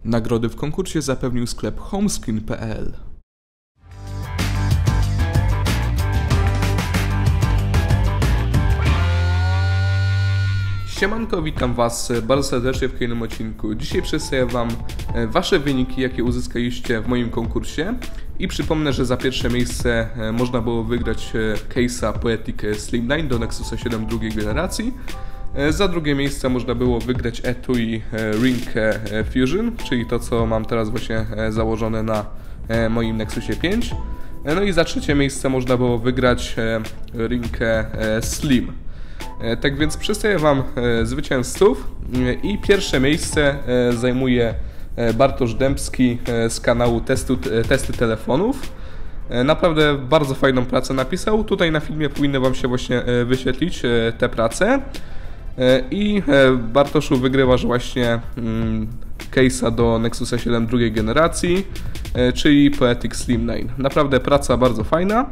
Nagrody w konkursie zapewnił sklep homescreen.pl. Siemanko, witam Was bardzo serdecznie w kolejnym odcinku. Dzisiaj przedstawię Wam Wasze wyniki, jakie uzyskaliście w moim konkursie. I przypomnę, że za pierwsze miejsce można było wygrać case'a Poetic Slimline do Nexusa 7 drugiej generacji. Za drugie miejsce można było wygrać etui Ring Fusion, czyli to, co mam teraz właśnie założone na moim Nexusie 5. No i za trzecie miejsce można było wygrać Ring Slim. Tak więc przedstawię Wam zwycięzców i pierwsze miejsce zajmuje Bartosz Dębski z kanału Testy Telefonów. Naprawdę bardzo fajną pracę napisał. Tutaj na filmie powinny Wam się właśnie wyświetlić te prace. I Bartoszu, wygrywasz właśnie case'a do Nexusa 7 drugiej generacji, czyli Poetic Slimline. Naprawdę praca bardzo fajna.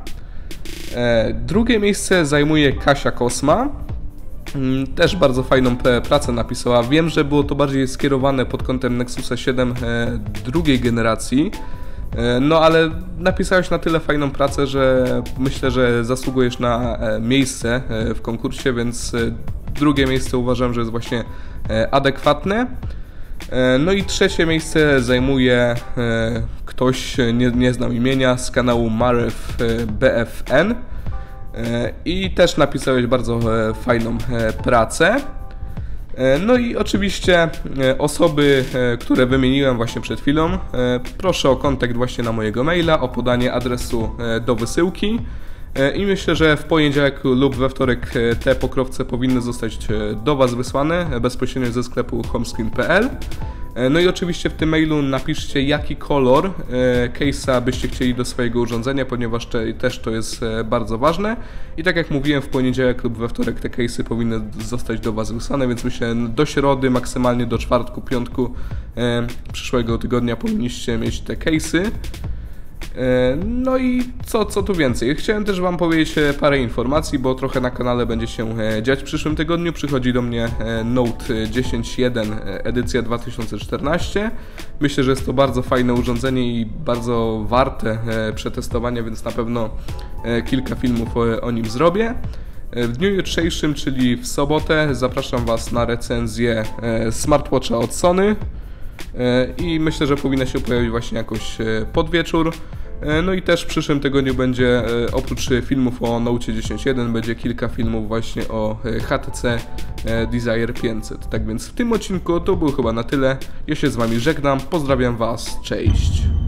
Drugie miejsce zajmuje Kasia Kosma. Też bardzo fajną pracę napisała. Wiem, że było to bardziej skierowane pod kątem Nexusa 7 drugiej generacji. No ale napisałeś na tyle fajną pracę, że myślę, że zasługujesz na miejsce w konkursie, więc drugie miejsce uważam, że jest właśnie adekwatne. No i trzecie miejsce zajmuje ktoś, nie znam imienia, z kanału Marev BFN. I też napisałeś bardzo fajną pracę. No i oczywiście osoby, które wymieniłem właśnie przed chwilą, proszę o kontakt właśnie na mojego maila, o podanie adresu do wysyłki. I myślę, że w poniedziałek lub we wtorek te pokrowce powinny zostać do Was wysłane bezpośrednio ze sklepu homescreen.pl. No i oczywiście w tym mailu napiszcie, jaki kolor case'a byście chcieli do swojego urządzenia, ponieważ też to jest bardzo ważne. I tak jak mówiłem, w poniedziałek lub we wtorek te case'y powinny zostać do Was wysłane, więc myślę, do środy, maksymalnie do czwartku, piątku przyszłego tygodnia powinniście mieć te case'y. No i co tu więcej? Chciałem też Wam powiedzieć parę informacji, bo trochę na kanale będzie się dziać w przyszłym tygodniu. Przychodzi do mnie Note 10.1 edycja 2014. Myślę, że jest to bardzo fajne urządzenie i bardzo warte przetestowania, więc na pewno kilka filmów o nim zrobię. W dniu jutrzejszym, czyli w sobotę, zapraszam Was na recenzję smartwatcha od Sony. I myślę, że powinna się pojawić właśnie jakoś pod wieczór. No i też w przyszłym tygodniu będzie, oprócz filmów o Note 10.1, będzie kilka filmów właśnie o HTC Desire 500. Tak więc w tym odcinku to było chyba na tyle. Ja się z Wami żegnam, pozdrawiam Was, cześć!